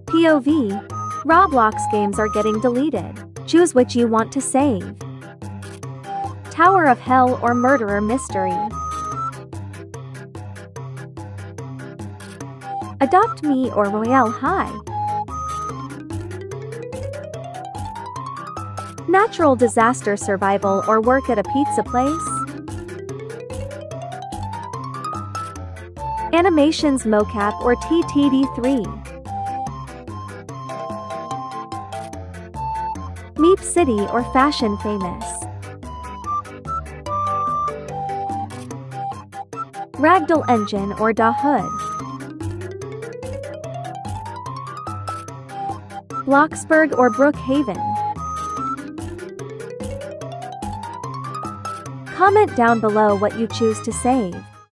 POV. Roblox games are getting deleted. Choose which you want to save. Tower of Hell or Murderer Mystery. Adopt Me or Royale High. Natural disaster survival or work at a pizza place. Animations mocap or TTD3. Meep City or Fashion Famous. Ragdoll Engine or Da Hood. Bloxburg or Brookhaven. Comment down below what you choose to save.